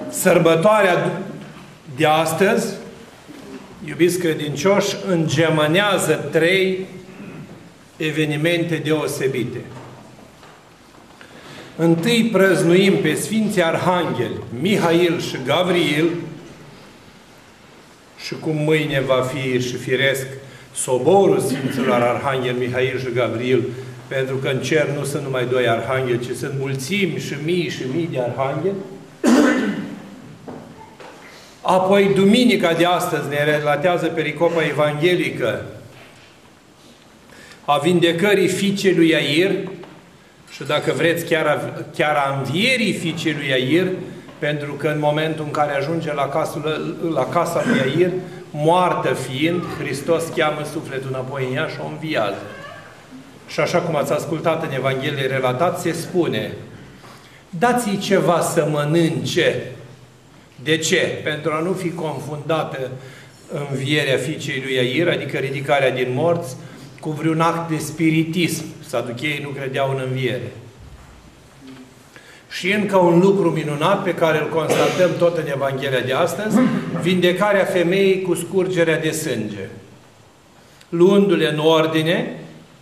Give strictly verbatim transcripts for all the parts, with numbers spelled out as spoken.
Sărbătoarea de astăzi, iubiți credincioși, îngemânează trei evenimente deosebite. Întâi prăznuim pe Sfinții Arhangheli Mihail și Gavriil, și cum mâine va fi și firesc soborul Sfinților Arhangheli Mihail și Gavriil, pentru că în cer nu sunt numai doi arhangheli, ci sunt mulțimi și mii și mii de arhangheli. Apoi, duminica de astăzi ne relatează pericopa evanghelică a vindecării fiicei lui Iair și, dacă vreți, chiar a, chiar a învierii fiicei lui Iair, pentru că în momentul în care ajunge la, casul, la casa lui Iair, moartă fiind, Hristos cheamă sufletul înapoi în ea și o înviază. Și așa cum ați ascultat în Evanghelie relatat, se spune: dați-i ceva să mănânce. De ce? Pentru a nu fi confundată învierea fiicei lui Iair, adică ridicarea din morți, cu vreun act de spiritism. Saducheii nu credeau în înviere. Și încă un lucru minunat pe care îl constatăm tot în Evanghelia de astăzi: vindecarea femeii cu scurgerea de sânge. Luându-le în ordine,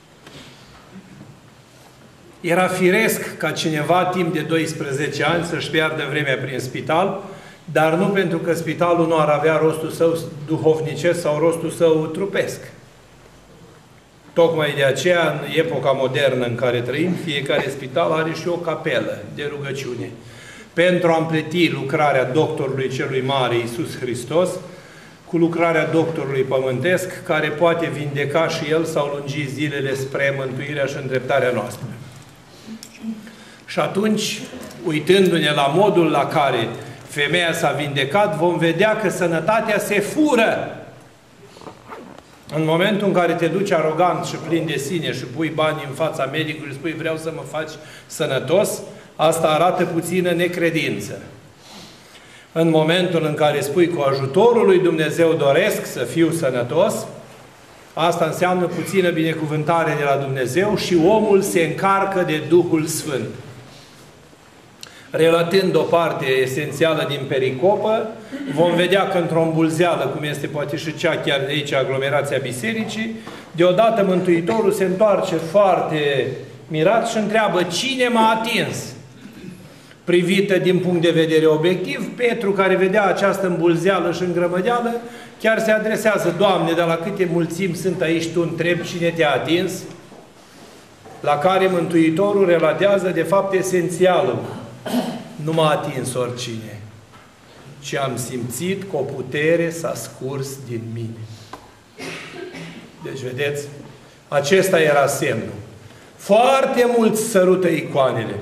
era firesc ca cineva timp de doisprezece ani să-și piardă vremea prin spital, dar nu pentru că spitalul nu ar avea rostul său duhovnicesc sau rostul său trupesc. Tocmai de aceea, în epoca modernă în care trăim, fiecare spital are și o capelă de rugăciune pentru a împleti lucrarea doctorului celui mare, Iisus Hristos, cu lucrarea doctorului pământesc, care poate vindeca și el sau lungi zilele spre mântuirea și îndreptarea noastră. Și atunci, uitându-ne la modul la care femeia s-a vindecat, vom vedea că sănătatea se fură. În momentul în care te duci arogant și plin de sine și pui bani în fața medicului și spui: vreau să mă faci sănătos, asta arată puțină necredință. În momentul în care spui: cu ajutorul lui Dumnezeu doresc să fiu sănătos, asta înseamnă puțină binecuvântare de la Dumnezeu și omul se încarcă de Duhul Sfânt. Relatând o parte esențială din pericopă, vom vedea că într-o îmbulzeală, cum este poate și cea chiar de aici, aglomerația bisericii, deodată Mântuitorul se întoarce foarte mirat și întreabă: cine m-a atins? Privită din punct de vedere obiectiv, Petru, care vedea această îmbulzeală și îngrămădeală, chiar se adresează: Doamne, dar la câte mulțimi sunt aici, Tu întrebi cine te-a atins? La care Mântuitorul relatează de fapt esențialul: nu m-a atins oricine, ci am simțit că o putere s-a scurs din mine. Deci, vedeți, acesta era semnul. Foarte mulți sărută icoanele,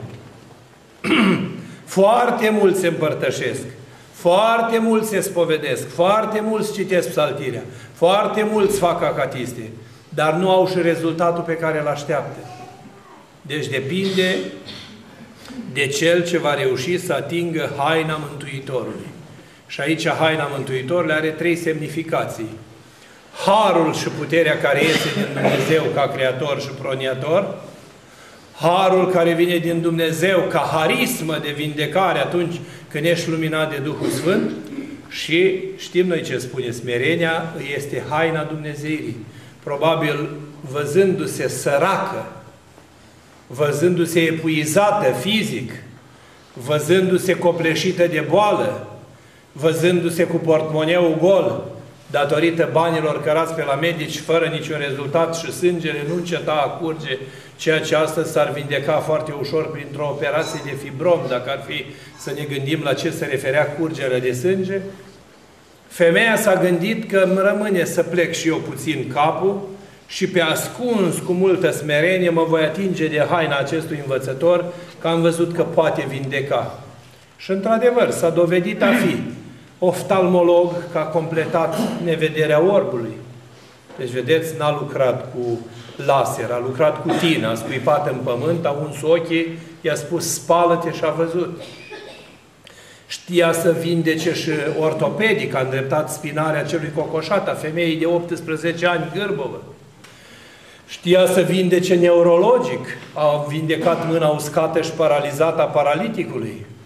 foarte mulți se împărtășesc, foarte mulți se spovedesc, foarte mulți citesc psaltirea, foarte mulți fac acatiste, dar nu au și rezultatul pe care îl așteaptă. Deci depinde de cel ce va reuși să atingă haina Mântuitorului. Și aici haina Mântuitorului are trei semnificații. Harul și puterea care iese din Dumnezeu ca creator și proniator, harul care vine din Dumnezeu ca harismă de vindecare atunci când ești luminat de Duhul Sfânt, și știm noi ce spune, smerenia este haina Dumnezeirii. Probabil văzându-se săracă, văzându-se epuizată fizic, văzându-se copleșită de boală, văzându-se cu portmoneul gol, datorită banilor cărați pe la medici fără niciun rezultat și sângele nu înceta a curge, ceea ce astăzi s-ar vindeca foarte ușor printr-o operație de fibrom, dacă ar fi să ne gândim la ce se referea curgerea de sânge, femeia s-a gândit că îmi rămâne să plec și eu puțin capul și pe ascuns, cu multă smerenie, mă voi atinge de haina acestui învățător, că am văzut că poate vindeca. Și într-adevăr s-a dovedit a fi oftalmolog, că a completat nevederea orbului. Deci, vedeți, n-a lucrat cu laser, a lucrat cu tină, a scuipat în pământ, a uns ochii, i-a spus: spală-te, și a văzut. Știa să vindece și ortopedic, a îndreptat spinarea celui cocoșat, a femeii de optsprezece ani gârbovă. Știa să vindece neurologic, a vindecat mâna uscată și paralizată a paraliticului.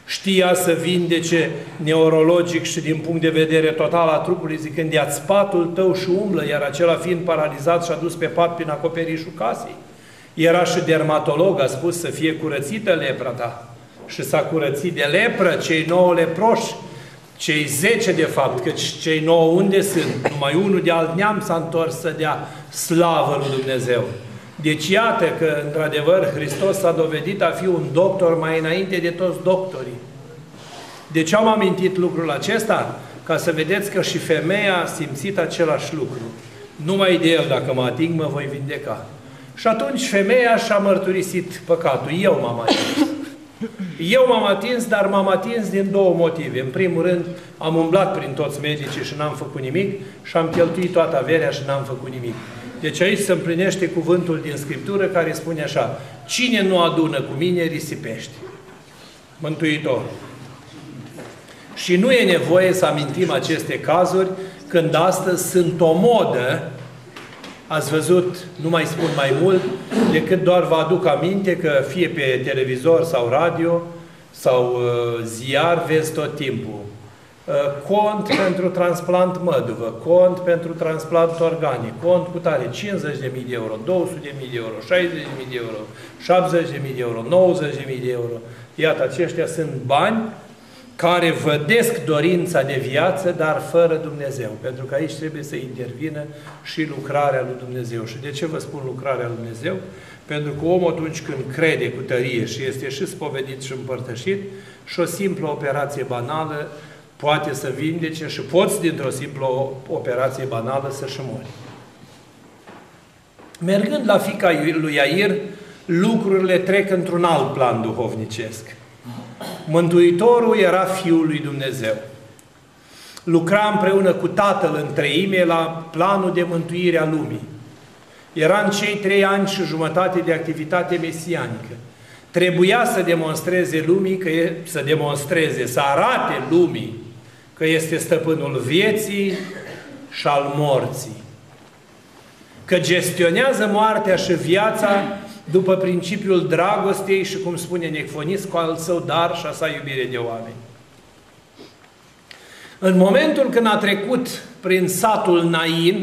Știa să vindece neurologic și din punct de vedere total a trupului, zicând, ia-ți patul tău și umblă, iar acela fiind paralizat și-a dus pe pat prin acoperișul casei. Era și dermatolog, a spus să fie curățită lepra ta. Și s-a curățit de lepră, cei nouă leproși, cei zece de fapt, căci cei nouă unde sunt? Numai unul de alt neam s-a întors să dea slavă lui Dumnezeu. Deci iată că, într-adevăr, Hristos s-a dovedit a fi un doctor mai înainte de toți doctorii. De ce am amintit lucrul acesta? Ca să vedeți că și femeia a simțit același lucru. Numai de el, dacă mă ating, mă voi vindeca. Și atunci femeia și-a mărturisit păcatul. Eu m-am atins. Eu m-am atins, dar m-am atins din două motive. În primul rând, am umblat prin toți medicii și n-am făcut nimic și am cheltuit toată averea și n-am făcut nimic. Deci aici se împlinește cuvântul din Scriptură care spune așa: cine nu adună cu mine, risipește. Mântuitor. Și nu e nevoie să amintim aceste cazuri când astăzi sunt o modă. Ați văzut, nu mai spun mai mult, decât doar vă aduc aminte că fie pe televizor sau radio sau uh, ziar vezi tot timpul. Uh, cont pentru transplant măduvă, cont pentru transplant organic, cont cu tare cincizeci de mii de euro, două sute de mii de euro, șaizeci de mii de euro, șaptezeci de mii de euro, nouăzeci de mii de euro. Iată, aceștia sunt bani care vădesc dorința de viață, dar fără Dumnezeu. Pentru că aici trebuie să intervină și lucrarea lui Dumnezeu. Și de ce vă spun lucrarea lui Dumnezeu? Pentru că omul atunci când crede cu tărie și este și spovedit și împărtășit, și o simplă operație banală poate să vindece și poți dintr-o simplă operație banală să-și mori. Mergând la fiica lui Iair, lucrurile trec într-un alt plan duhovnicesc. Mântuitorul era Fiul lui Dumnezeu. Lucra împreună cu Tatăl în treime la planul de mântuire a lumii. Era în cei trei ani și jumătate de activitate mesianică. Trebuia să demonstreze lumii, că e, să demonstreze, să arate lumii că este stăpânul vieții și al morții. Că gestionează moartea și viața după principiul dragostei și, cum spune Necfonist, cu al său dar și a sa iubire de oameni. În momentul când a trecut prin satul Nain,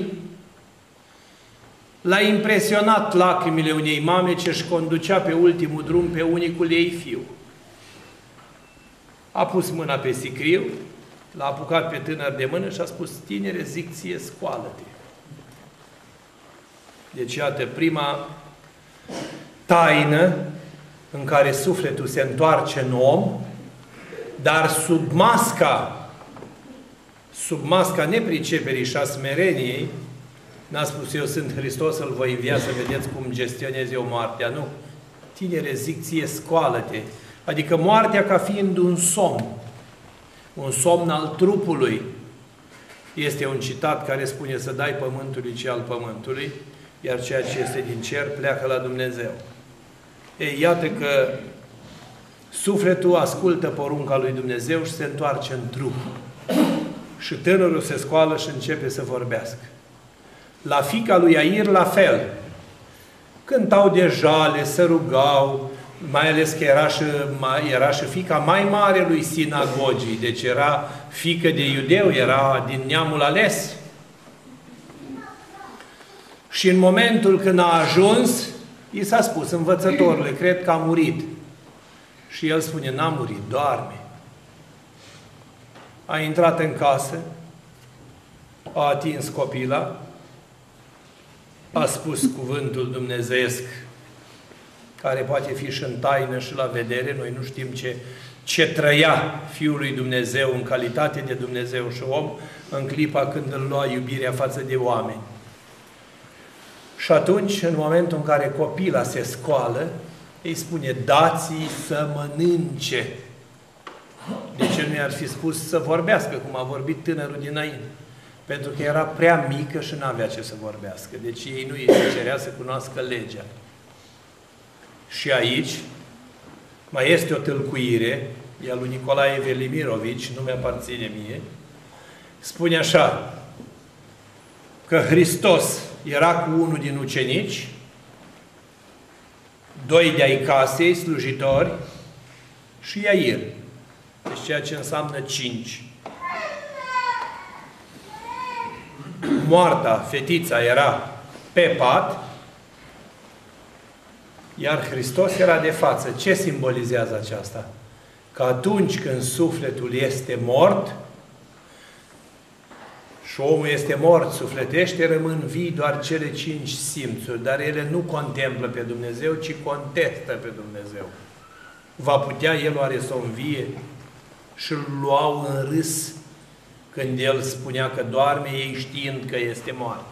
l-a impresionat lacrimile unei mame ce își conducea pe ultimul drum pe unicul ei fiu. A pus mâna pe sicriu, l-a apucat pe tânăr de mână și a spus: tinere, zic ție, scoală-te. Deci, iată, prima taină în care sufletul se întoarce în om, dar sub masca, sub masca nepriceperii și a smereniei, n-a spus: eu sunt Hristos, îl voi învia să vedeți cum gestionez eu moartea. Nu. Tinere, zic ție, scoală-te. Adică moartea ca fiind un somn. Un somn al trupului. Este un citat care spune să dai pământului ce al pământului, iar ceea ce este din cer pleacă la Dumnezeu. Ei, iată că sufletul ascultă porunca lui Dumnezeu și se întoarce în trup. Și tânărul se scoală și începe să vorbească. La fiica lui Iair, la fel. Cântau de jale, se rugau, mai ales că era și, era și fiica mai mare lui sinagogii, deci era fiică de iudeu, era din neamul ales. Și în momentul când a ajuns, i s-a spus: învățătorule, cred că a murit. Și el spune: n-a murit, doarme. A intrat în casă, a atins copila, a spus cuvântul dumnezeiesc, care poate fi și în taină și la vedere. Noi nu știm ce, ce trăia Fiul lui Dumnezeu în calitate de Dumnezeu și om în clipa când îl lua iubirea față de oameni. Și atunci, în momentul în care copila se scoală, îi spune: dați-i să mănânce. De ce nu i-ar fi spus să vorbească, cum a vorbit tânărul dinainte? Pentru că era prea mică și n-avea ce să vorbească. Deci ei nu îi se cerea să cunoască legea. Și aici mai este o tâlcuire, e a lui Nicolae Velimirovici, nu mi-aparține mie, spune așa, că Hristos era cu unul din ucenici, doi de-ai casei, slujitori, și Iair. Deci ceea ce înseamnă cinci. Moarta, fetița, era pe pat, iar Hristos era de față. Ce simbolizează aceasta? Că atunci când sufletul este mort și omul este mort, sufletește, rămân vii doar cele cinci simțuri, dar ele nu contemplă pe Dumnezeu, ci contestă pe Dumnezeu. Va putea el oare să o învie? Și îl luau în râs când el spunea că doarme, ei știind că este moarte.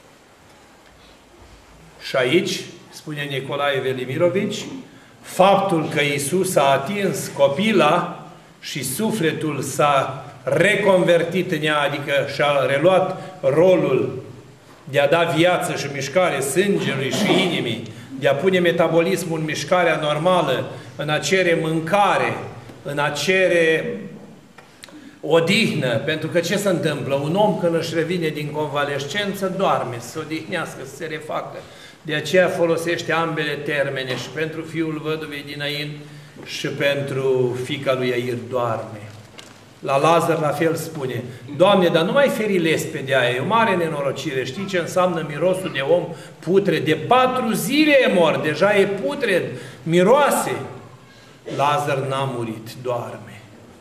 Și aici, spune Nicolae Velimirovici, faptul că Iisus a atins copila și sufletul s-a reconvertit în ea, adică și-a reluat rolul de a da viață și mișcare sângelui și inimii, de a pune metabolismul în mișcarea normală, în a cere mâncare, în a cere odihnă, pentru că ce se întâmplă? Un om când își revine din convalescență doarme, să se odihnească, să se refacă. De aceea folosește ambele termene, și pentru fiul văduvei din Nain și pentru fiica lui Iair, doarme. La Lazar la fel spune: Doamne, dar nu mai feri lespede aia, e o mare nenorocire. Știi ce înseamnă mirosul de om putred? De patru zile e mort, deja e putred, miroase. Lazar n-a murit, doarme.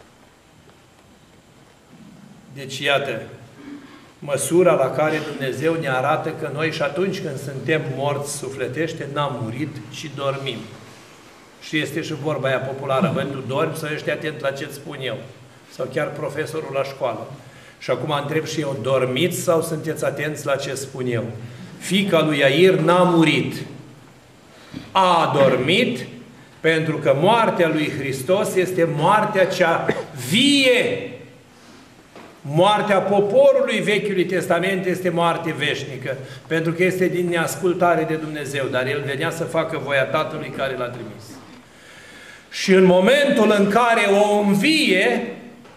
Deci, iată, măsura la care Dumnezeu ne arată că noi și atunci când suntem morți sufletește, n-am murit, ci dormim. Și este și vorba aia populară: bă, tu dormi sau ești atent la ce-ți spun eu? Sau chiar profesorul la școală. Și acum întreb și eu: dormiți sau sunteți atenți la ce spun eu? Fiica lui Iair n-a murit. A dormit, pentru că moartea lui Hristos este moartea cea vie. Moartea poporului Vechiului Testament este moarte veșnică, pentru că este din neascultare de Dumnezeu, dar El venea să facă voia Tatălui care L-a trimis. Și în momentul în care o învie,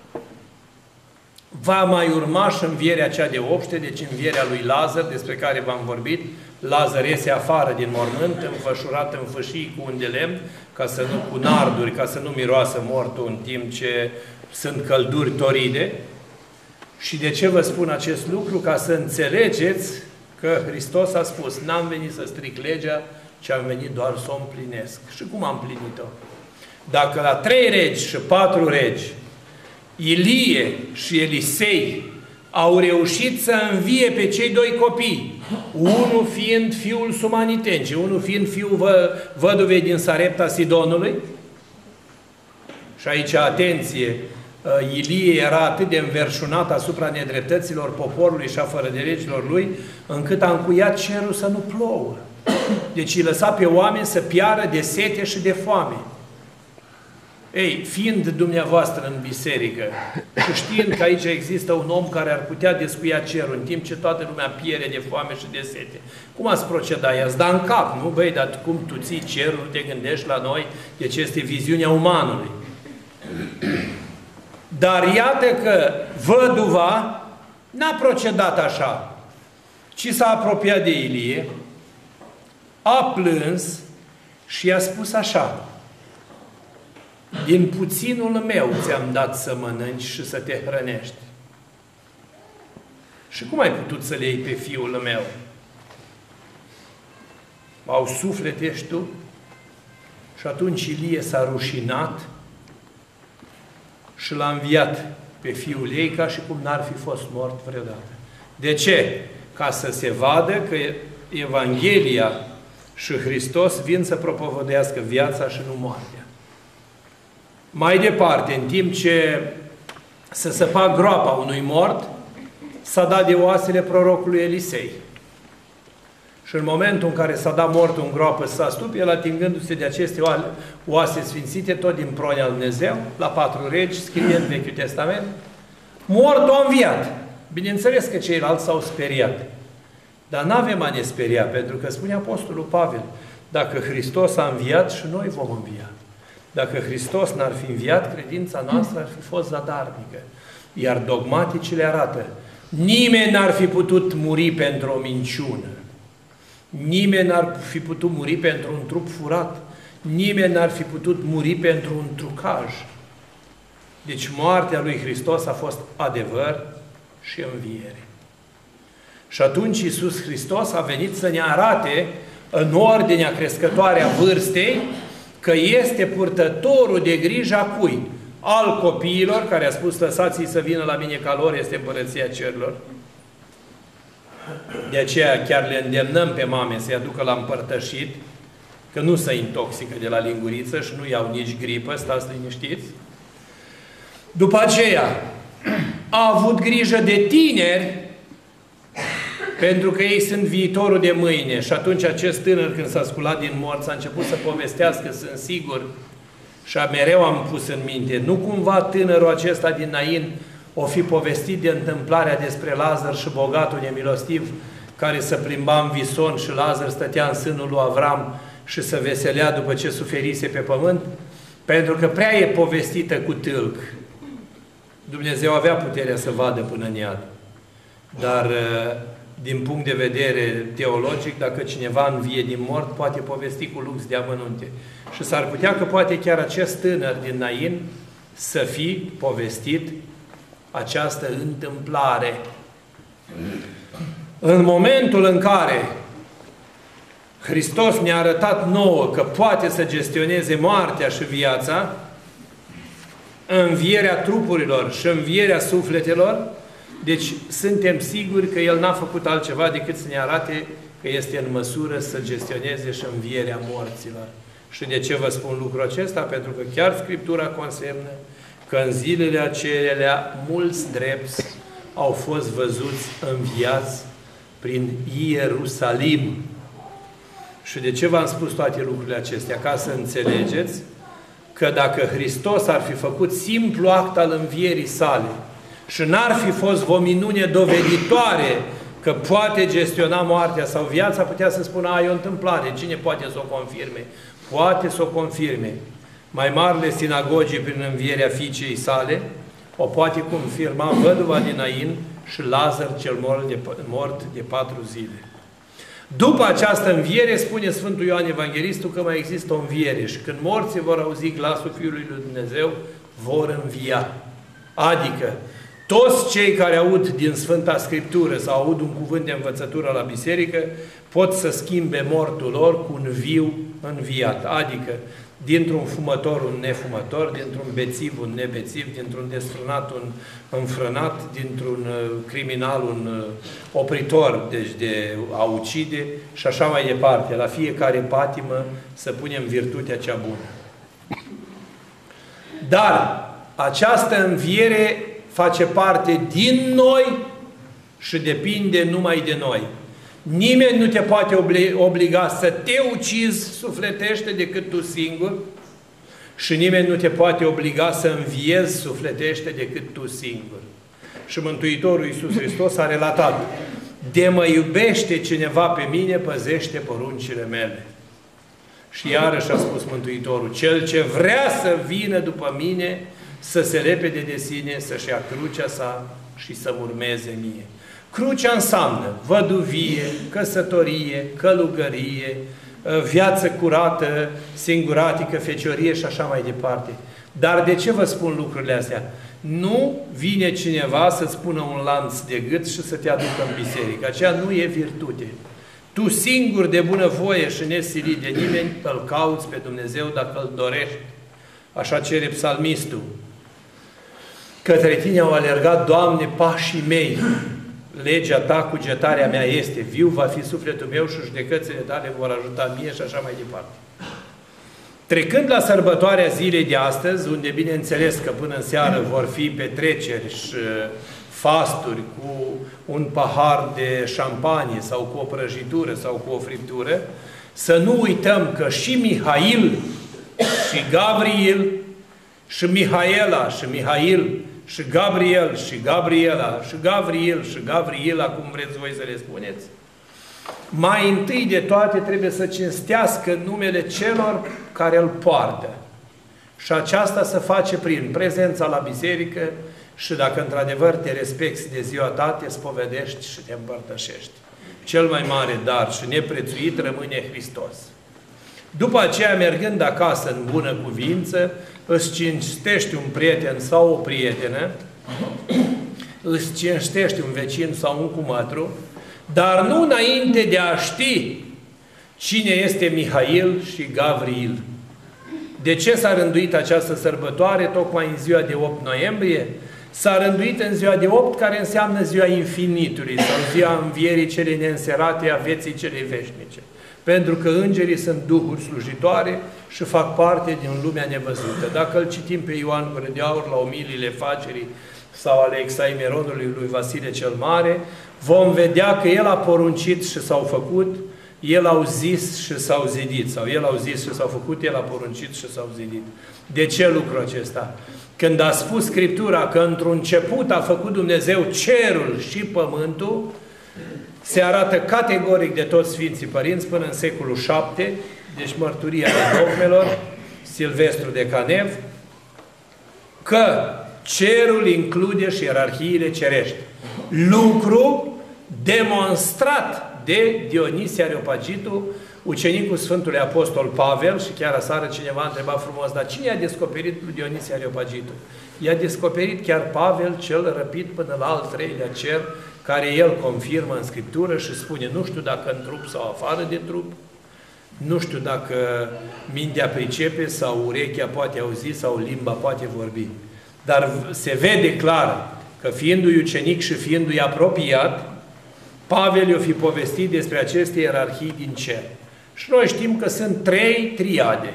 va mai urma și învierea cea de obște, deci învierea lui Lazar, despre care v-am vorbit. Lazar iese afară din mormânt, înfășurat în fâșii cu un de lemn, ca să nu, cu narduri, ca să nu miroasă mortul în timp ce sunt călduri toride. Și de ce vă spun acest lucru? Ca să înțelegeți că Hristos a spus: n-am venit să stric legea, ci am venit doar să o împlinesc. Și cum am împlinit-o? Dacă la trei regi și patru regi, Ilie și Elisei au reușit să învie pe cei doi copii, unul fiind fiul Sumanitenci, unul fiind fiul vă, văduvei din Sarepta Sidonului, și aici, atenție, Ilie era atât de înverșunat asupra nedreptăților poporului și a fărădelegilor lui, încât a încuiat cerul să nu plouă. Deci îi lăsa pe oameni să piară de sete și de foame. Ei, fiind dumneavoastră în biserică și știind că aici există un om care ar putea descuia cerul în timp ce toată lumea piere de foame și de sete, cum ați proceda? I-ați da în cap, nu? Băi, dar cum tu ții cerul, nu te gândești la noi? Deci este viziunea umanului. Dar iată că văduva n-a procedat așa, ci s-a apropiat de Ilie, a plâns și i-a spus așa: din puținul meu ți-am dat să mănânci și să te hrănești. Și cum ai putut să le iei pe fiul meu? Au suflet ești tu? Și atunci Ilie s-a rușinat și l-a înviat pe fiul ei ca și cum n-ar fi fost mort vreodată. De ce? Ca să se vadă că Evanghelia și Hristos vin să propovădească viața și nu moartea. Mai departe, în timp ce se săpa groapa unui mort, s-a dat de oasele prorocului Elisei. Și în momentul în care s-a dat mortul în groapă să stup, el atingându-se de aceste oase sfințite, tot din pronia lui Dumnezeu, la patru regi, scrie în Vechiul Testament, mortul a înviat. Bineînțeles că ceilalți s-au speriat. Dar n-avem a ne speria, pentru că spune Apostolul Pavel: dacă Hristos a înviat, și noi vom învia. Dacă Hristos n-ar fi înviat, credința noastră ar fi fost zadarnică. Iar dogmaticile arată: nimeni n-ar fi putut muri pentru o minciună. Nimeni n-ar fi putut muri pentru un trup furat. Nimeni n-ar fi putut muri pentru un trucaj. Deci moartea lui Hristos a fost adevăr și înviere. Și atunci Iisus Hristos a venit să ne arate în ordinea crescătoare a vârstei că este purtătorul de grijă a cui? Al copiilor, care a spus lăsați-i să vină la mine ca lor este împărăția cerurilor. De aceea chiar le îndemnăm pe mame să-i aducă la împărtășit, că nu se intoxică de la linguriță și nu iau nici gripă, stați liniștiți. După aceea a avut grijă de tineri, pentru că ei sunt viitorul de mâine. Și atunci acest tânăr, când s-a sculat din morți, a început să povestească, sunt sigur, și mereu am pus în minte, nu cumva tânărul acesta din Nain o fi povestit de întâmplarea despre Lazar și bogatul nemilostiv, care se plimba în vison și Lazar stătea în sânul lui Avram și se veselea după ce suferise pe pământ? Pentru că prea e povestită cu tâlc. Dumnezeu avea puterea să vadă până în iad. Dar din punct de vedere teologic, dacă cineva învie din mort, poate povesti cu lux de amănunte. Și s-ar putea că poate chiar acest tânăr din Nain să fi povestit această întâmplare. În momentul în care Hristos ne-a arătat nouă că poate să gestioneze moartea și viața, învierea trupurilor și învierea sufletelor, deci suntem siguri că El n-a făcut altceva decât să ne arate că este în măsură să gestioneze și învierea morților. Și de ce vă spun lucrul acesta? Pentru că chiar Scriptura consemnă că în zilele acelea mulți drepți au fost văzuți înviați prin Ierusalim. Și de ce v-am spus toate lucrurile acestea? Ca să înțelegeți că dacă Hristos ar fi făcut simplu act al învierii sale și n-ar fi fost o minune doveditoare că poate gestiona moartea sau viața, putea să spună, a, e o întâmplare, cine poate să o confirme? Poate să o confirme. Mai marile sinagogii prin învierea fiicei sale, o poate confirma văduva din Nain și Lazar cel mort de, mort de patru zile. După această înviere, spune Sfântul Ioan Evanghelistul că mai există o înviere și când morții vor auzi glasul Fiului lui Dumnezeu, vor învia. Adică, toți cei care aud din Sfânta Scriptură sau aud un cuvânt de învățătură la biserică, pot să schimbe mortul lor cu un viu înviat. Adică, dintr-un fumător un nefumător, dintr-un bețiv un nebețiv, dintr-un desfrânat un înfrânat, dintr-un criminal un opritor, deci de a ucide și așa mai departe. La fiecare patimă să punem virtutea cea bună. Dar această înviere face parte din noi și depinde numai de noi. Nimeni nu te poate obliga să te ucizi sufletește decât tu singur și nimeni nu te poate obliga să înviezi sufletește decât tu singur. Și Mântuitorul Iisus Hristos a relatat, de mă iubește cineva pe mine, păzește poruncile mele. Și iarăși a spus Mântuitorul, cel ce vrea să vină după mine, să se repede de sine, să-și ia crucea sa și să urmeze mie. Crucea înseamnă văduvie, căsătorie, călugărie, viață curată, singuratică, feciorie și așa mai departe. Dar de ce vă spun lucrurile astea? Nu vine cineva să-ți pună un lanț de gât și să te aducă în biserică. Aceea nu e virtute. Tu singur de bunăvoie și nesilit de nimeni îl cauți pe Dumnezeu dacă îl dorești. Așa cere psalmistul. Către tine au alergat, Doamne, pașii mei. Legea ta, cugetarea mea este. Viu va fi sufletul meu și judecățile tale vor ajuta mie și așa mai departe. Trecând la sărbătoarea zilei de astăzi, unde bineînțeles că până în seară vor fi petreceri și fasturi cu un pahar de șampanie sau cu o prăjitură sau cu o friptură, să nu uităm că și Mihail și Gabriel și Mihaela și Mihail și Gabriel și Gabriela și Gabriel și Gabriela, cum vreți voi să le spuneți, mai întâi de toate trebuie să cinstească numele celor care îl poartă. Și aceasta se face prin prezența la biserică și dacă într-adevăr te respecti de ziua ta, te spovedești și te împărtășești. Cel mai mare dar și neprețuit rămâne Hristos. După aceea, mergând acasă în bună cuvință, îți cinstești un prieten sau o prietenă, îți cinstești un vecin sau un cumătru, dar nu înainte de a ști cine este Mihail și Gavriil. De ce s-a rânduit această sărbătoare tocmai în ziua de opt noiembrie? S-a rânduit în ziua de opt, care înseamnă ziua infinitului, sau ziua învierii cele neînserate a vieții cele veșnice. Pentru că îngerii sunt duhuri slujitoare și fac parte din lumea nevăzută. Dacă îl citim pe Ioan Gură de Aur la omiliile facerii sau ale exaimeronului lui Vasile cel Mare, vom vedea că el a poruncit și s-au făcut, el au zis și s-au zidit, sau el au zis și s-au făcut, el a poruncit și s-au zidit. De ce lucrul acesta? Când a spus Scriptura că într-un început a făcut Dumnezeu cerul și pământul, se arată categoric de toți Sfinții Părinți până în secolul șapte, deci mărturia de dogmelor, Silvestru de Canev, că cerul include și ierarhiile cerești. Lucru demonstrat de Dionisie Areopagitul, ucenicul Sfântului Apostol Pavel, și chiar aseară cineva a întrebat frumos, dar cine a descoperit lui Dionisie Areopagitul? I-a descoperit chiar Pavel, cel răpit până la al treilea cer, care el confirmă în Scriptură și spune, nu știu dacă în trup sau afară de trup, nu știu dacă mintea pricepe sau urechea poate auzi sau limba poate vorbi. Dar se vede clar că fiindu-i ucenic și fiindu-i apropiat, Pavel i-a fi povestit despre aceste ierarhii din cer. Și noi știm că sunt trei triade.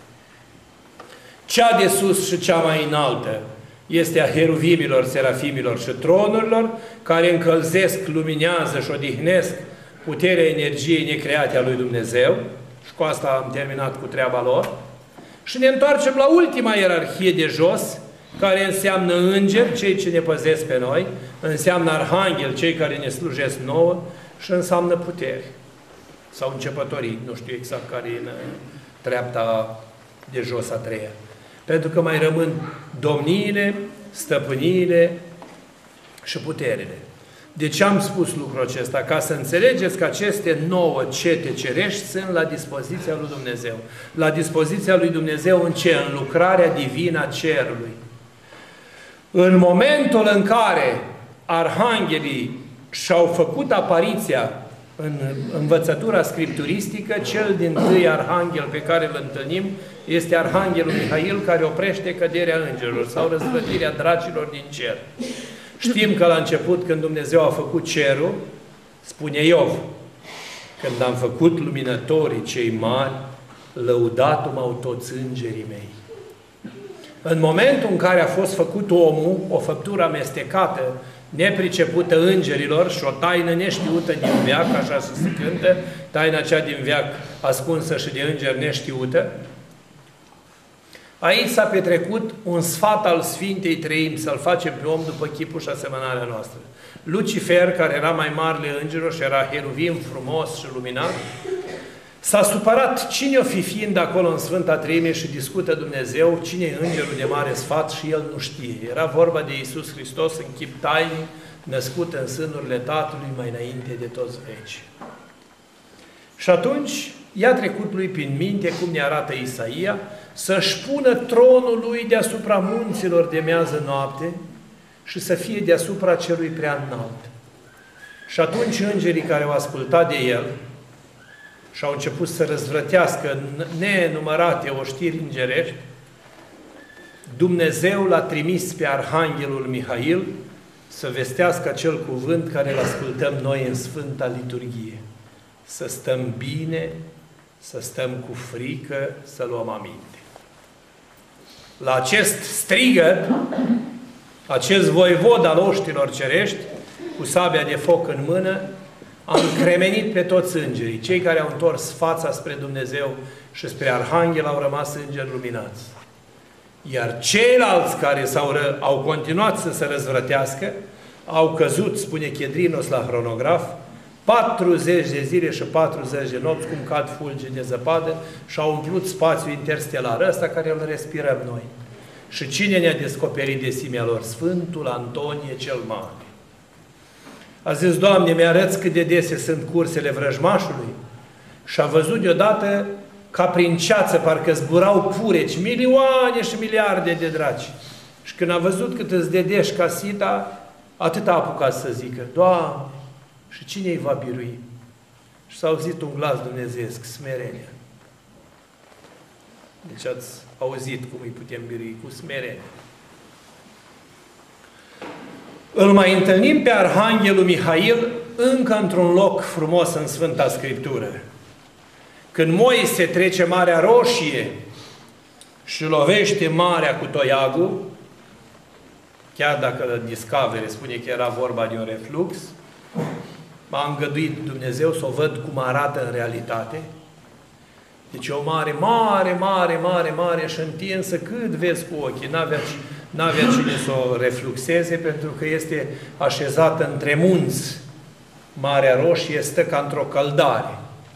Cea de sus și cea mai înaltă este a heruvimilor, serafimilor și tronurilor, care încălzesc, luminează și odihnesc puterea energiei necreate a lui Dumnezeu. Și cu asta am terminat cu treaba lor. Și ne întoarcem la ultima ierarhie de jos, care înseamnă îngeri, cei ce ne păzesc pe noi, înseamnă arhanghel, cei care ne slujesc nouă, și înseamnă puteri. Sau începătorii, nu știu exact care e în treapta de jos a treia. Pentru că mai rămân domniile, stăpâniile și puterile. De ce am spus lucrul acesta? Ca să înțelegeți că aceste nouă cete cerești sunt la dispoziția lui Dumnezeu. La dispoziția lui Dumnezeu în ce? În lucrarea divină a cerului. În momentul în care arhanghelii și-au făcut apariția în învățătura scripturistică, cel din tâi arhanghel pe care îl întâlnim este arhanghelul Mihail, care oprește căderea îngerilor sau răzvrătirea dracilor din cer. Știm că la început, când Dumnezeu a făcut cerul, spune Iov, când am făcut luminătorii cei mari, lăudatul m-au toți îngerii mei. În momentul în care a fost făcut omul, o făptură amestecată, nepricepută îngerilor și o taină neștiută din veac, așa se cântă, taina cea din veac ascunsă și de îngeri neștiută, aici s-a petrecut un sfat al Sfintei Treimi, să-l facem pe om după chipul și asemănarea noastră. Lucifer, care era mai marele îngerilor și era heruvim frumos și luminat, s-a supărat cine o fi fiind acolo în Sfânta Treime și discută Dumnezeu, cine e îngerul de mare sfat și el nu știe. Era vorba de Iisus Hristos în chip tainic, născut în sânurile Tatălui mai înainte de toți veci. Și atunci i-a trecut lui prin minte, cum ne arată Isaia, să-și pună tronul lui deasupra munților de mează noapte și să fie deasupra celui prea înalt. Și atunci îngerii care au ascultat de el și au început să răzvrătească nenumărate oștiri îngerești, Dumnezeu l-a trimis pe arhanghelul Mihail să vestească acel cuvânt care îl ascultăm noi în Sfânta Liturghie. Să stăm bine, să stăm cu frică, să luăm aminte. La acest strigăt, acest voivod al oștilor cerești, cu sabia de foc în mână, a încremenit pe toți îngerii. Cei care au întors fața spre Dumnezeu și spre Arhanghel au rămas îngeri luminați. Iar ceilalți care s-au au continuat să se răzvrătească, au căzut, spune Chedrinos la hronograf, patruzeci de zile și patruzeci de nopți, cum cad fulgi de zăpadă, și au umplut spațiul interstelar ăsta care îl respirăm noi. Și cine ne-a descoperit de simea lor? Sfântul Antonie cel Mare. A zis, Doamne, mi-arăți cât de dese sunt cursele vrăjmașului? Și a văzut deodată ca prin ceață, parcă zburau pureci, milioane și miliarde de draci. Și când a văzut cât îți dedești ca sita, atât a apucat să zică, Doamne, și cine îi va birui? Și s-a auzit un glas dumnezeiesc, smerenia. Deci ați auzit cum îi putem birui, cu smerenie. Îl mai întâlnim pe Arhanghelul Mihail încă într-un loc frumos în Sfânta Scriptură. Când Moise trece Marea Roșie și lovește marea cu toiagul, chiar dacă la Discovery spune că era vorba de un reflux, m-a îngăduit Dumnezeu să o văd cum arată în realitate. Deci o mare, mare, mare, mare, mare și întinsă cât vezi cu ochii. N-avea, n-avea cine să o refluxeze pentru că este așezată între munți. Marea Roșie stă ca într-o căldare.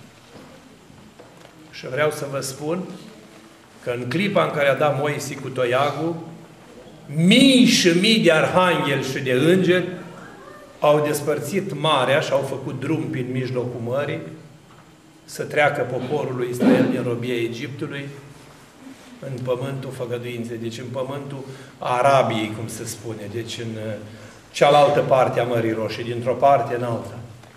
Și vreau să vă spun că în clipa în care a dat Moise cu toiagul, mii și mii de arhangheli și de îngeri au despărțit marea și au făcut drum prin mijlocul mării să treacă poporul lui Israel din robia Egiptului în pământul făgăduinței, deci în pământul Arabiei, cum se spune, deci în cealaltă parte a Mării Roșii, dintr-o parte în alta.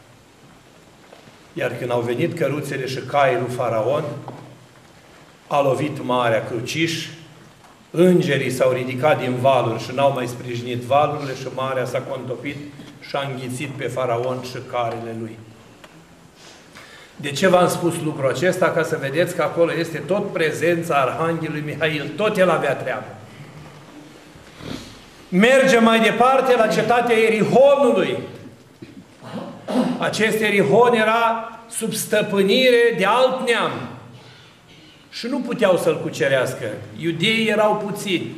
Iar când au venit căruțele și caii lui Faraon, a lovit marea cruciș, îngerii s-au ridicat din valuri și n-au mai sprijinit valurile și marea s-a contopit și a înghițit pe Faraon și carele lui. De ce v-am spus lucrul acesta? Ca să vedeți că acolo este tot prezența Arhanghelului Mihail. Tot el avea treabă. Mergem mai departe la cetatea Erihonului. Acest Erihon era sub stăpânire de alt neam. Și nu puteau să-l cucerească. Iudeii erau puțini.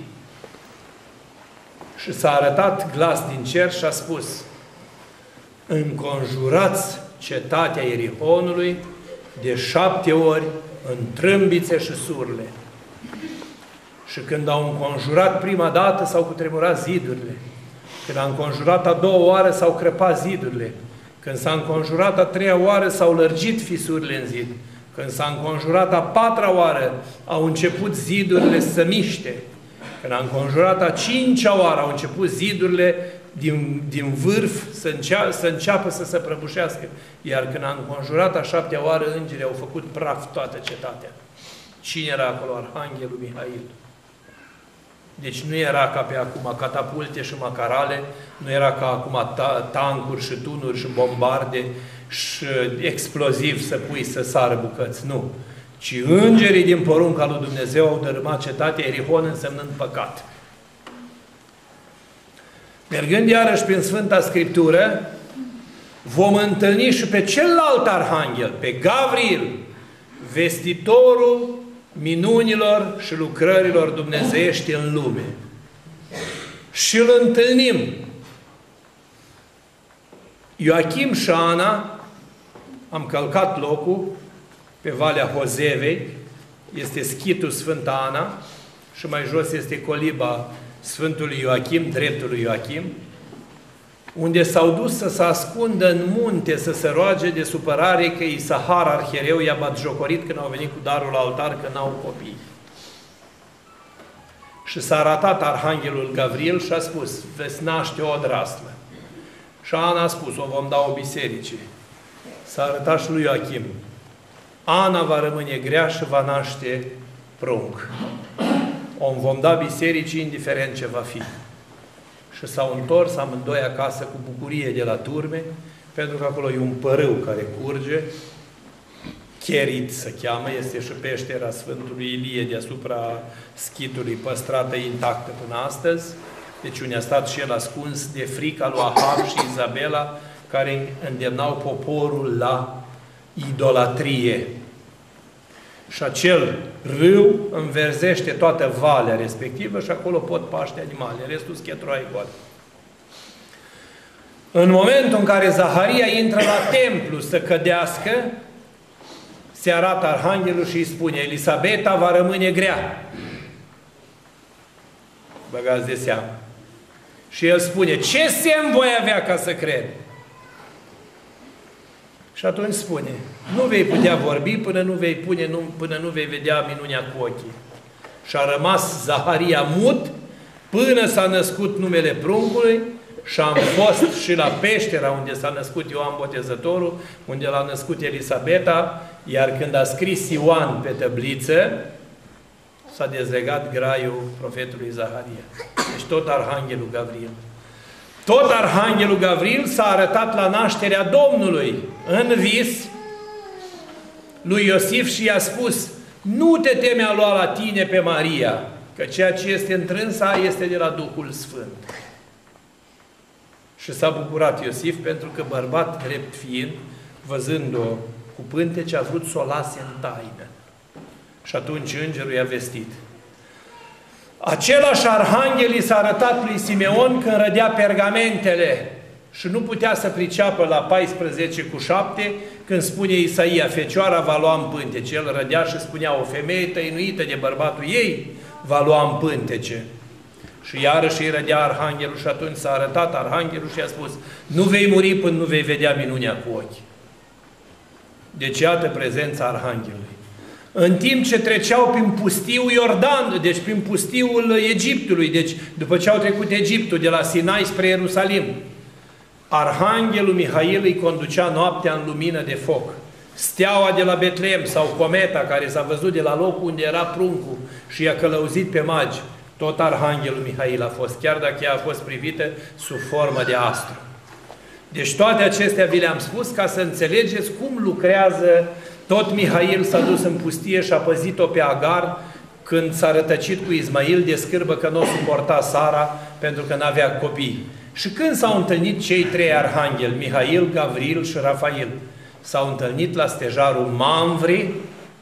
Și s-a arătat glas din cer și a spus: înconjurați cetatea Erihonului de șapte ori în trâmbițe și surle. Și când au înconjurat prima dată, s-au cutremurat zidurile. Când a înconjurat a doua oară, s-au crăpat zidurile. Când s-a înconjurat a treia oară, s-au lărgit fisurile în zid. Când s-a înconjurat a patra oară, au început zidurile să miște. Când a înconjurat a cincea oară, au început zidurile din, din vârf să, încea, să înceapă să se prăbușească. Iar când a înconjurat a șaptea oară, îngerii au făcut praf toată cetatea. Cine era acolo? Arhanghelul Mihail. Deci nu era ca pe acum catapulte și macarale, nu era ca acum ta tancuri și tunuri și bombarde și exploziv să pui să sară bucăți. Nu. Ci îngerii din porunca lui Dumnezeu au dărâmat cetatea Erihon, însemnând păcat. Mergând iarăși prin Sfânta Scriptură, vom întâlni și pe celălalt arhanghel, pe Gavril, vestitorul minunilor și lucrărilor dumnezeiești în lume. Și îl întâlnim. Ioachim și Ana, am călcat locul pe Valea Hozevei, este schitul Sfânta Ana și mai jos este coliba Sfântului Ioachim, dreptului Ioachim, unde s-au dus să se ascundă în munte, să se roage de supărare că Isahar, arhereu, i-a batjocorit când au venit cu darul la altar, că n-au copii. Și s-a arătat Arhanghelul Gavril și a spus: veți naște o odraslă. Și Ana a spus: o vom da o biserice. S-a arătat și lui Ioachim: Ana va rămâne grea și va naște prunc. O vom da bisericii indiferent ce va fi. Și s-au întors amândoi acasă cu bucurie de la turme, pentru că acolo e un părâu care curge, Cherit se cheamă, este și peștera Sfântului Ilie deasupra schitului, păstrată intactă până astăzi. Deci unde a stat și el ascuns de frica lui Ahab și Izabela, care îndemnau poporul la idolatrie. Și acel râu înverzește toată valea respectivă și acolo pot paște animale. Restul schetroaie goale. În momentul în care Zaharia intră la templu să cădească, se arată Arhanghelul și îi spune: Elisabeta va rămâne grea. Băgați de seamă. Și el spune: ce semn voi avea ca să cred? Și atunci spune, nu vei putea vorbi până nu vei, pune, nu, până nu vei vedea minunea cu ochii. Și a rămas Zaharia mut până s-a născut numele pruncului și am fost și la peștera unde s-a născut Ioan Botezătorul, unde l-a născut Elisabeta, iar când a scris Ioan pe tăbliță, s-a dezlegat graiul profetului Zaharia. Deci tot Arhanghelul Gavril. Tot Arhanghelul Gavril s-a arătat la nașterea Domnului în vis lui Iosif și i-a spus: nu te teme a lua la tine pe Maria, că ceea ce este întrânsa este de la Duhul Sfânt. Și s-a bucurat Iosif pentru că bărbat drept fiind, văzând-o cu pântece, a vrut să o lase în taină. Și atunci îngerul i-a vestit. Același arhanghel i s-a arătat lui Simeon când rădea pergamentele și nu putea să priceapă la paisprezece cu șapte când spune Isaia, fecioara va lua în pântece. El rădea și spunea, o femeie tăinuită de bărbatul ei va lua în pântece. Și iarăși îi rădea arhanghelul și atunci s-a arătat arhanghelul și a spus, nu vei muri până nu vei vedea minunea cu ochi. Deci iată prezența arhanghelului. În timp ce treceau prin pustiul Iordan, deci prin pustiul Egiptului, deci după ce au trecut Egiptul de la Sinai spre Ierusalim, arhanghelul Mihail îi conducea noaptea în lumină de foc. Steaua de la Betlehem sau cometa care s-a văzut de la locul unde era pruncul și i-a călăuzit pe magi, tot arhanghelul Mihail a fost, chiar dacă ea a fost privită sub formă de astru. Deci toate acestea vi le-am spus ca să înțelegeți cum lucrează. Tot Mihail s-a dus în pustie și a păzit-o pe Agar când s-a rătăcit cu Ismail de scârbă că nu o suporta Sara pentru că n-avea copii. Și când s-au întâlnit cei trei arhangheli, Mihail, Gavril și Rafael, s-au întâlnit la stejarul Mamvri,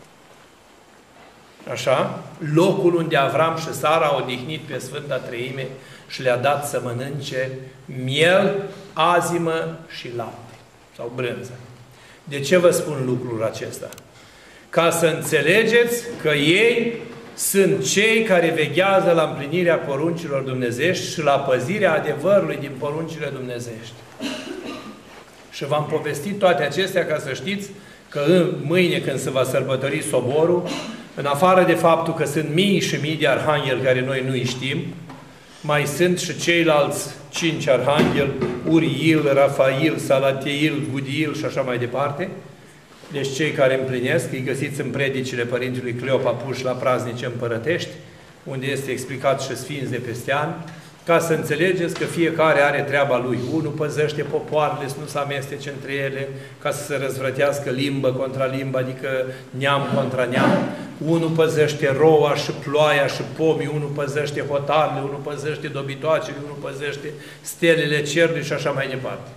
așa, locul unde Avram și Sara au odihnit pe Sfânta Treime și le-a dat să mănânce miel, azimă și lapte sau brânză. De ce vă spun lucrul acesta? Ca să înțelegeți că ei sunt cei care veghează la împlinirea poruncilor dumnezeiești și la păzirea adevărului din poruncile dumnezeiești. Și v-am povestit toate acestea ca să știți că mâine când se va sărbători soborul, în afară de faptul că sunt mii și mii de arhangheli care noi nu-i știm, mai sunt și ceilalți cinci arhangheli, Uriil, Rafail, Salatiel, Gudiil și așa mai departe. Deci cei care împlinesc, îi găsiți în predicile Părintelui Cleopa puși la praznice împărătești, unde este explicat și sfinți de peste ani, ca să înțelegeți că fiecare are treaba lui. Unul păzește popoarele să nu se amestece între ele, ca să se răzvrătească limbă contra limbă, adică neam contra neam. Unul păzește roa și ploaia și pomii, unul păzește hotarele, unul păzește dobitoacele, unul păzește stelele cerului și așa mai departe.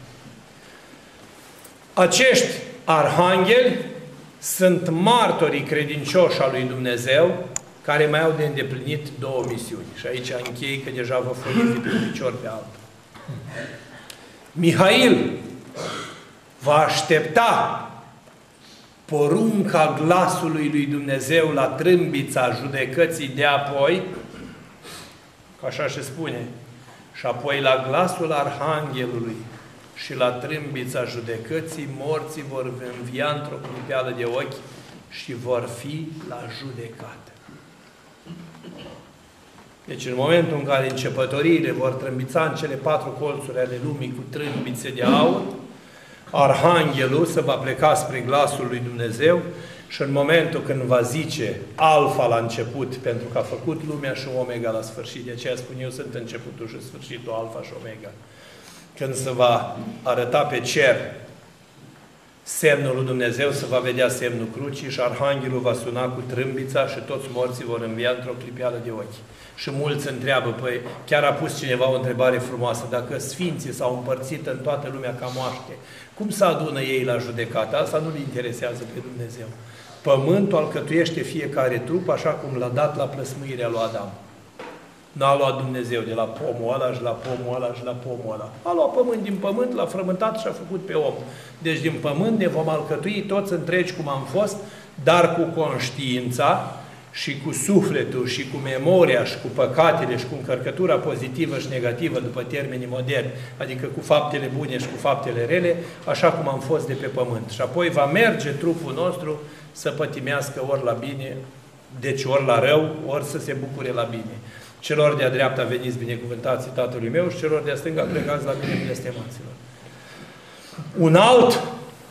Acești arhangheli sunt martorii credincioși al lui Dumnezeu, care mai au de îndeplinit două misiuni. Și aici închei că deja vă făiți de pe un picior pe altul. Mihail va aștepta porunca glasului lui Dumnezeu la trâmbița judecății de apoi, că așa se spune, și apoi la glasul arhanghelului și la trâmbița judecății, morții vor învia într-o clipeală de ochi și vor fi la judecată. Deci în momentul în care începătoriile vor trâmbița în cele patru colțuri ale lumii cu trâmbițe de aur, arhanghelul se va pleca spre glasul lui Dumnezeu și în momentul când va zice Alfa la început, pentru că a făcut lumea, și Omega la sfârșit, de aceea spun eu, sunt începutul și sfârșitul, Alfa și Omega. Când se va arăta pe cer semnul lui Dumnezeu, se va vedea semnul crucii și arhanghelul va suna cu trâmbița și toți morții vor învia într-o clipeală de ochi. Și mulți întreabă, păi, chiar a pus cineva o întrebare frumoasă, dacă sfinții s-au împărțit în toată lumea ca moaște, cum se adună ei la judecată? Asta nu-l interesează pe Dumnezeu. Pământul alcătuiește fiecare trup așa cum l-a dat la plăsmuirea lui Adam. N-a luat Dumnezeu de la pomul ăla și la pomul ăla și la pomul ăla. A luat pământ din pământ, l-a frământat și a făcut pe om. Deci din pământ ne vom alcătui toți întregi cum am fost, dar cu conștiința și cu sufletul, și cu memoria, și cu păcatele, și cu încărcătura pozitivă și negativă, după termenii moderni, adică cu faptele bune și cu faptele rele, așa cum am fost de pe pământ. Și apoi va merge trupul nostru să pătimească ori la bine, deci ori la rău, ori să se bucure la bine. Celor de-a dreapta veniți binecuvântați Tatălui meu și celor de-a stânga plecați la bine blestemaților. Un alt,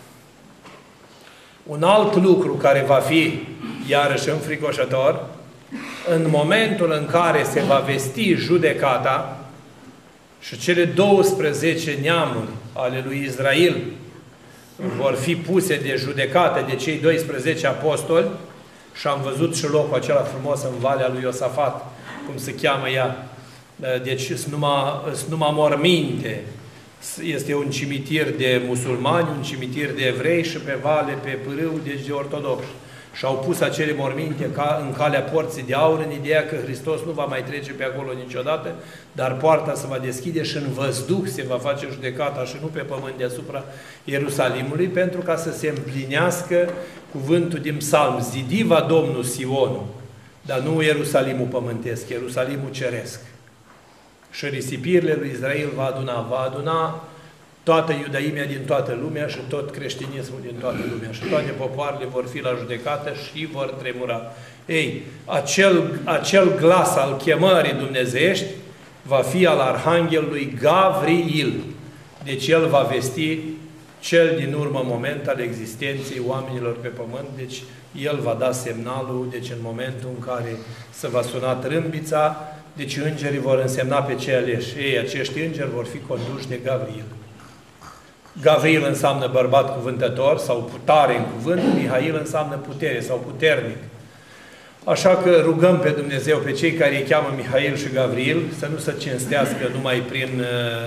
un alt lucru care va fi iarăși înfricoșător, în momentul în care se va vesti judecata și cele douăsprezece neamuri ale lui Israel vor fi puse de judecată de cei doisprezece apostoli, și am văzut și locul acela frumos în Valea lui Iosafat, cum se cheamă ea, deci sunt numai, sunt numai morminte. Este un cimitir de musulmani, un cimitir de evrei și pe vale, pe pârâu, deci de ortodoxi. Și au pus acele morminte ca, în calea porții de aur, în ideea că Hristos nu va mai trece pe acolo niciodată, dar poarta se va deschide și în văzduh se va face judecata și nu pe pământ deasupra Ierusalimului, pentru ca să se împlinească cuvântul din psalm: zidi va Domnul Sionul, dar nu Ierusalimul pământesc, Ierusalimul ceresc. Și risipirile lui Israel va aduna, va aduna toată iudaimea din toată lumea și tot creștinismul din toată lumea. Și toate popoarele vor fi la judecată și vor tremura. Ei, acel, acel glas al chemării dumnezeiești va fi al Arhanghelului Gavriil. Deci el va vesti cel din urmă moment al existenței oamenilor pe pământ. Deci el va da semnalul, deci în momentul în care se va suna trâmbița, deci îngerii vor însemna pe cei aleși. Ei, acești îngeri vor fi conduși de Gavriil. Gavriil înseamnă bărbat cuvântător sau putare în cuvânt, Mihail înseamnă putere sau puternic. Așa că rugăm pe Dumnezeu pe cei care îi cheamă Mihail și Gavriil să nu se cinstească numai prin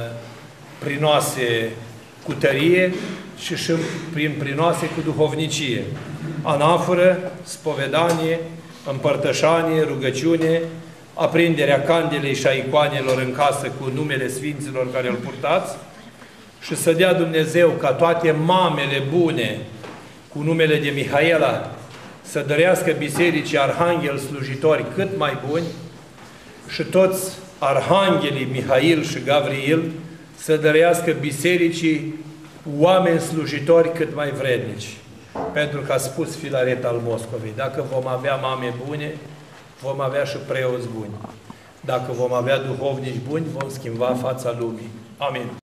prinoase cu tărie, ci și prin prinoase cu duhovnicie. Anaforă, spovedanie, împărtășanie, rugăciune, aprinderea candelei și a icoanelor în casă cu numele Sfinților care îl purtați, și să dea Dumnezeu ca toate mamele bune cu numele de Mihaela să dărească bisericii arhanghel slujitori cât mai buni și toți arhanghelii Mihail și Gavriil să dărească bisericii oameni slujitori cât mai vrednici. Pentru că a spus Filaret al Moscovei: dacă vom avea mame bune, vom avea și preoți buni. Dacă vom avea duhovnici buni, vom schimba fața lumii. Amin.